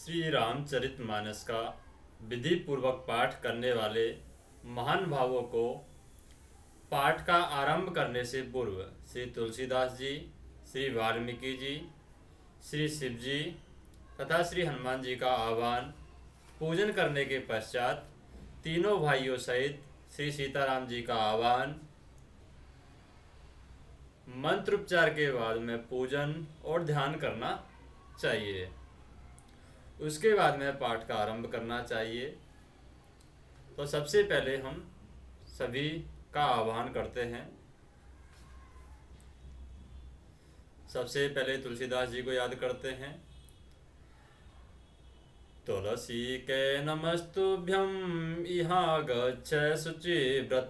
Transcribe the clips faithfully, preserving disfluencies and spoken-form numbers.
श्री रामचरितमानस का विधि पूर्वक पाठ करने वाले महान भावों को पाठ का आरंभ करने से पूर्व श्री तुलसीदास जी, श्री वाल्मीकि जी, श्री शिव जी तथा श्री हनुमान जी का आह्वान पूजन करने के पश्चात तीनों भाइयों सहित श्री सीताराम जी का आह्वान मंत्रोच्चार के बाद में पूजन और ध्यान करना चाहिए। उसके बाद में पाठ का आरंभ करना चाहिए। तो सबसे पहले हम सभी का आह्वान करते हैं। सबसे पहले तुलसीदास जी को याद करते हैं। तुलसी के नमस्तुभ्यं इहाँ गच्छ शुचिव्रत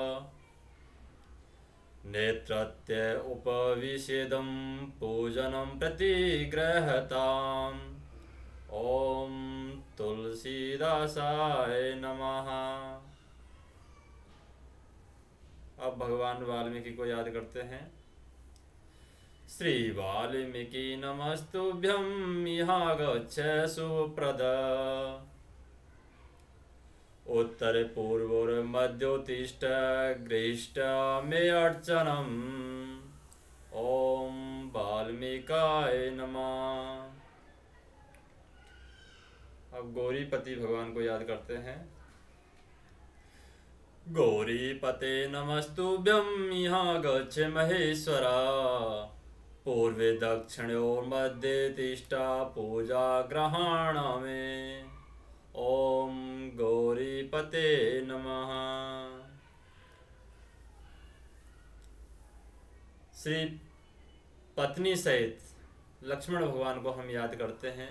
नेत्रत्य उपविशेदं पूजनं प्रतिगृहताम्। ओम तुलसीदासाय नमः। अब भगवान वाल्मीकि को याद करते हैं। श्री वाल्मीकि नमस्तुभ्यं इहाँ गच्छ सुप्रद उत्तर पूर्वोर्मध्योत्तिष्ठ गृहीष्ठ मे अर्चनम्। ओम वाल्मीकाय नमः। अब गौरीपति भगवान को याद करते हैं। गौरीपते नमस्तुभ्यं इहाँ गच्छ महेश्वरा पूर्वे दक्षिणोर्मध्ये तिष्ठ पूजा ग्रहण में। ओम गौरीपते नमः। श्री पत्नी सहित लक्ष्मण भगवान को हम याद करते हैं।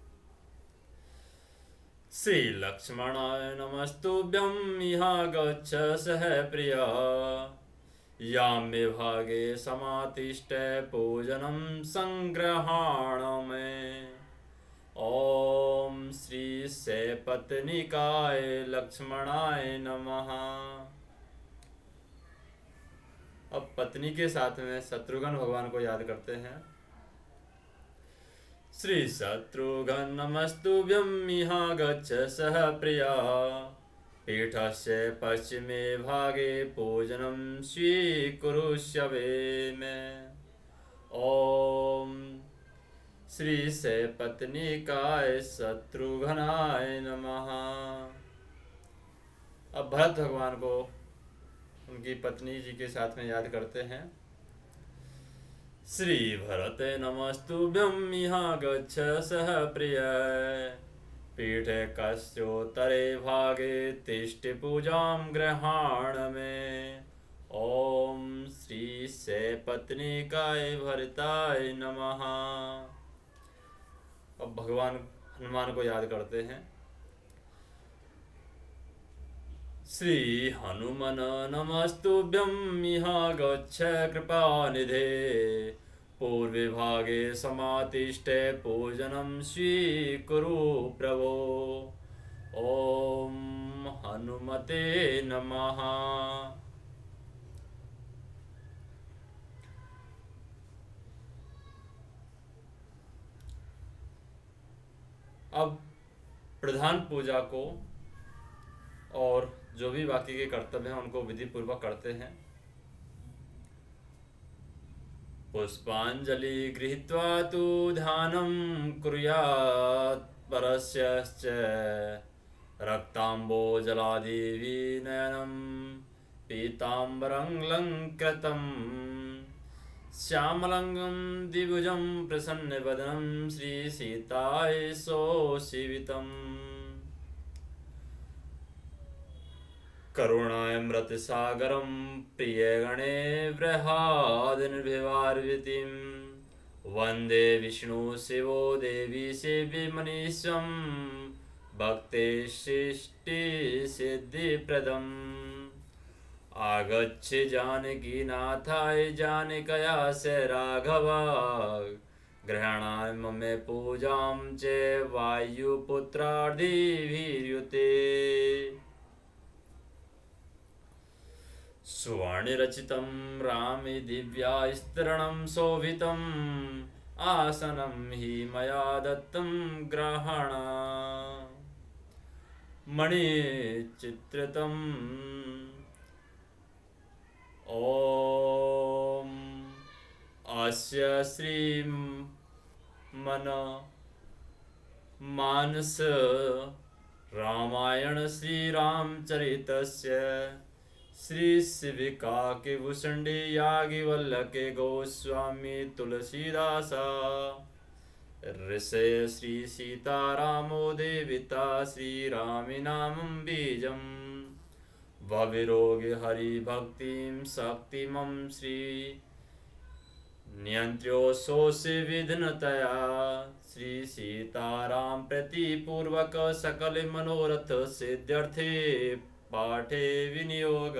श्री लक्ष्मणाय नमस्तुभ्यं इहाँ गच्छ सह प्रिया यामे भागे समातिष्ठ पूजनं संग्रहाण में। ओम श्री सपत्निकाय लक्ष्मणाय नमः। अब पत्नी के साथ में शत्रुघ्न भगवान को याद करते हैं। श्री शत्रुघ्न नमस्तुभ्यं इहाँ गच्छ सह प्रिया पीठस्य पश्चिमे भागे पूजनं स्वीकुरुष्यवे मे। ओम श्री सपत्निकाय शत्रुघ्नाय नमः। अब भरत भगवान को उनकी पत्नी जी के साथ में याद करते हैं। श्री भरत नमस्तुभ्यं इहाँ गच्छ सह प्रिय पीठे कस्योत्तरे भागे तिष्ठ पूजां ग्रहाण में। ओम श्री सपत्निकाय भरताय नमः। अब भगवान हनुमान को याद करते हैं। श्री हनुमन नमस्तुभ्यं इहाँ गच्छ कृपानिधे पूर्वे भागे समातिष्ठ पूजनं स्वीकुरु प्रभो। ओम हनुमते नमः। अब प्रधान पूजा को और जो भी बाकी के कर्तव्य हैं उनको विधि पूर्वक करते हैं। पुष्पांजलि गृहीत्वा तु ध्यानं कुर्यात् परस्यश्च रक्ताम्बोजलादिवी नयनं पीताम्बरं लङ्कृतं श्यामलंगं द्विभुजं प्रसन्नवदनं श्री सीताय सोऽशीवितम्। करुणामृतसागरं प्रियगणे बृहद्निर्भिवार्वितिं वन्दे विष्णुशिवो देवी सेव्यमनीशं भक्तेष्टिसिद्धिप्रदम्। आगच्छ जानकीनाथाय जानक्या स राघव गृह्णाय मम पूजां च वायुपुत्रादिभिर्युते। सुवर्णरचितं रामे दिव्यास्तरणं शोभितं आसनं हि मया दत्तं ग्रहण मणिचित्रितम् ॐ अस्य श्रीमन मानस रामायण श्रीरामचरितस्य श्री शिविकाकिभूषणे याज्ञवल्क्य गोस्वामी तुलसीदास ऋषय श्री सीतारामो देविता श्रीरामि नामं बीजम् भविरोगे हरिभक्तिं शक्तिमं श्री नियन्त्र्योऽसोऽसि विघ्नतया श्री सीताराम प्रति पूर्वक सकल मनोरथ सिद्ध्यर्थे पाठे विनियोग।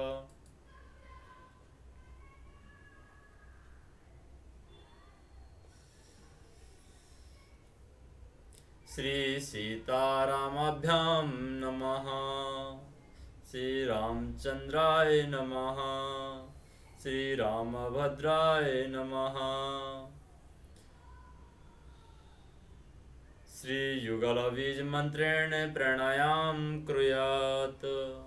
श्री सीतारामाभ्यां नमः। श्री रामचंद्राय नमः। श्री रामभद्राय नमः। श्री युगल बीज मंत्रेण प्राणायाम कुर्यात्।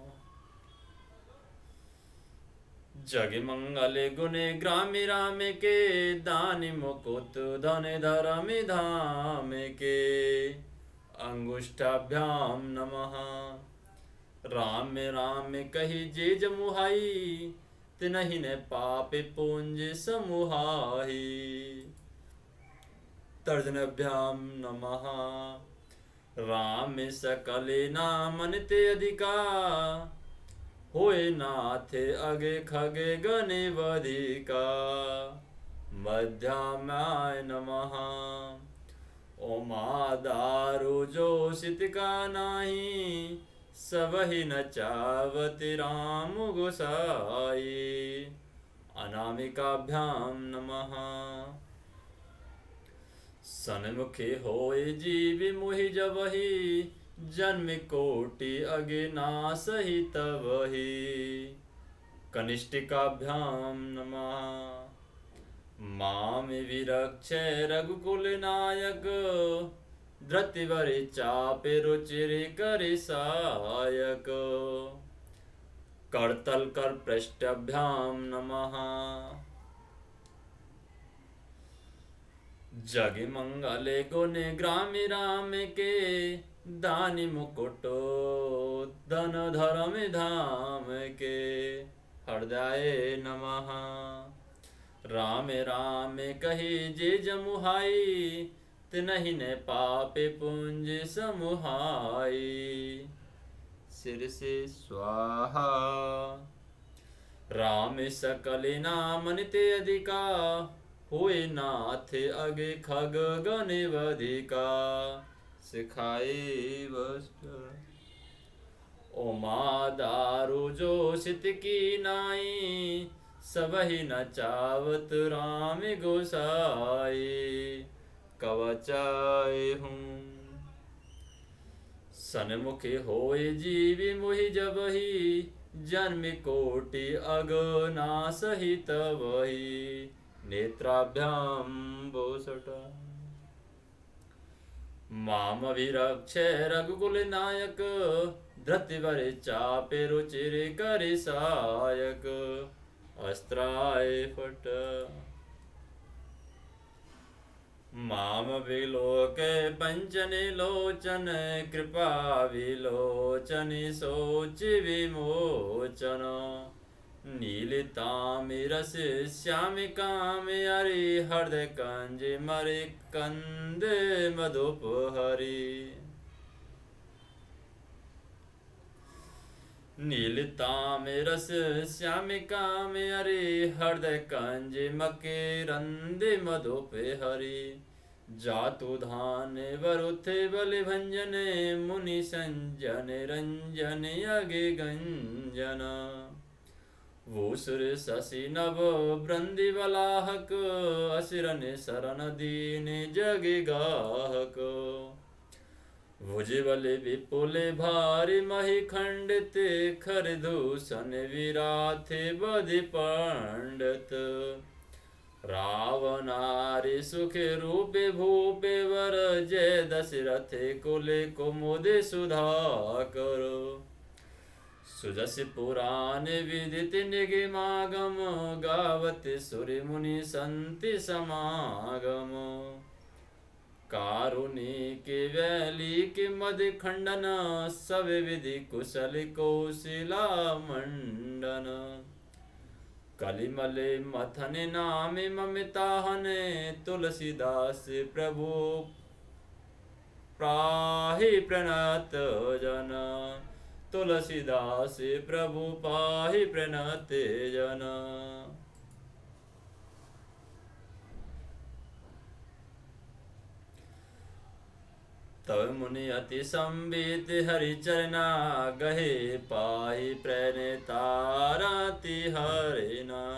जग मंगले गुणे ग्रामी रामे के दानि मुकुत धने धरमि धाम के अंगुष्ठाभ्याम नमः। राम राम कही जे जमुहाई तिनहि ने पापे पुंज समुहाई। तर्जनभ्याम नमः। राम सकले नामनिते अधिका होए नाथे अगे खगे गणे वधिका। मध्यामाय नमः। ओमा दारु जो सितिका नाही सबहि न चावति राम गोसाई। अनामिकाभ्याम नमः। सन्मुखे होए जीवि मुहि जबहि जन्म कोटि अगे नासहि तबहि। कनिष्ठिकाभ्याम नमः। माम विरक्ष रघुकुल नायक धृतिवरि चापे रुचिरि करि सायक। करतल कर पृष्ठाभ्याम नमः। जग मंगले गुणे ग्रामी राम के दानि मुकुटो धन धर्म धाम के। हृदय नमः। राम राम कही जे जमुहाई तिनहि ने पापे पुंज समुहाई। सिर से स्वाहा। राम सकल नामनिते अधिका होए नाथ अगे खग गणे वधिका। सिखाए वस्त्र ओमा दारु जो सित की नाई सबहि न चावत राम गोसाई। कवचाए हूँ सन्मुखे होए जीवि मुहि जबहि जन्म कोटि अगना सहित वही। नेत्राभ्याम बोसट। माम विरक्ष रघुकुल नायक धृतिवरि चापे रुचिरि करि सायक। अस्त्राय फट। माम विलोके पंचने लोचन कृपा विलोचनि सोच विमोचन। नीलितामिरस श्यामिकाम हरि हृदय कंज मरि कंद मधुप हरि। नीलितामिरस श्यामिकाम हरि हृदय कंज मकरंद मधुप हरि। जातु धान वरुथे बलि भंजन मुनि संजन रंजन अगे गंजन। भूसुर शशि नभ ब्रंदि बलाहक असुरन शरण दीन जग गाहक। भुजबल विपुल भारी मही खंडित खर दूषण विराथे बधि पंडित। रावणारि सुखे रूपे भूपे वर जय दशरथे कुले कुमुदे सुधाकर। सुजस पुराण विदित निगमागम गावत सुर मुनि संति समागम। कारुणिक वैलिक मद खंडन सब विधि कुशल कौशिला मंडन। कलिमल मथन नाम ममता हने तुलसीदास प्रभु पाहि प्रणत जन। तुलसीदास प्रभु पाहि प्रणत जन। तव मुनि अति संबित हरिचरना गहे पाहि प्रणतारति हरिना।